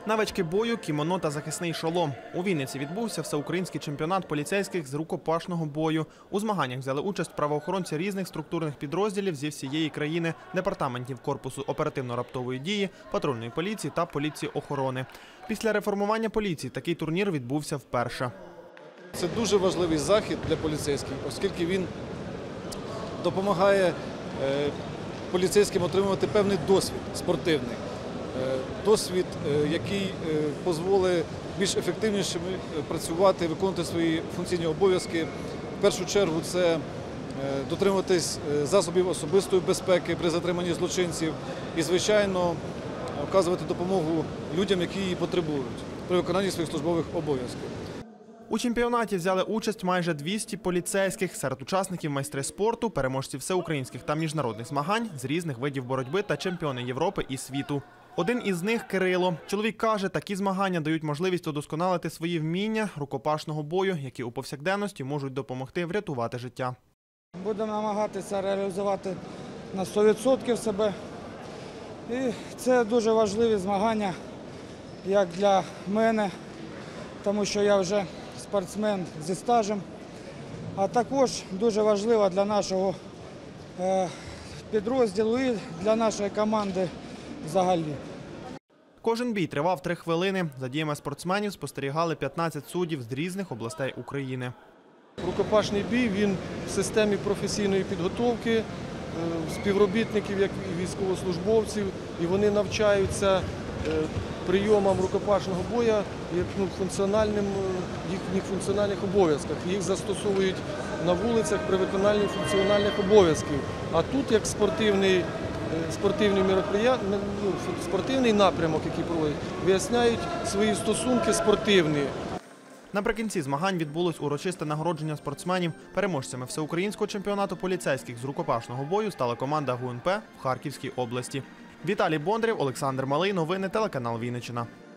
Навички бою, кімоно та захисний шолом. У Вінниці відбувся всеукраїнський чемпіонат поліцейських з рукопашного бою. У змаганнях взяли участь правоохоронці різних структурних підрозділів зі всієї країни, департаментів корпусу оперативно-раптової дії, патрульної поліції та поліції охорони. Після реформування поліції такий турнір відбувся вперше. Це дуже важливий захід для поліцейських, оскільки він допомагає поліцейським отримувати певний досвід спортивний. Досвід, який дозволить більш ефективніше працювати, виконувати свої функційні обов'язки. В першу чергу це дотримуватись засобів особистої безпеки при затриманні злочинців і, звичайно, оказувати допомогу людям, які її потребують при виконанні своїх службових обов'язків. У чемпіонаті взяли участь майже 200 поліцейських. Серед учасників майстри спорту, переможці всеукраїнських та міжнародних змагань з різних видів боротьби та чемпіони Європи і світу. Один із них – Кирило. Чоловік каже, такі змагання дають можливість удосконалити свої вміння рукопашного бою, які у повсякденності можуть допомогти врятувати життя. Будемо намагатися реалізувати на 100% себе. І це дуже важливі змагання, як для мене, тому що я вже спортсмен зі стажем, а також дуже важливо для нашого підрозділу і для нашої команди взагалі. Кожен бій тривав 3 хвилини. За діями спортсменів спостерігали 15 суддів з різних областей України. Рукопашний бій, він в системі професійної підготовки, співробітників, як і військовослужбовців, і вони навчаються прийомам рукопашного бою, як їхніх функціональних обов'язках. Їх застосовують на вулицях при виконанні функціональних обов'язків. А тут, як спортивний напрямок, який проводять, виясняють свої стосунки спортивні. Наприкінці змагань відбулось урочисте нагородження спортсменів. Переможцями всеукраїнського чемпіонату поліцейських з рукопашного бою стала команда ГУНП в Харківській області. Віталій Бондарєв, Олександр Малий. Новини телеканал Вінниччина.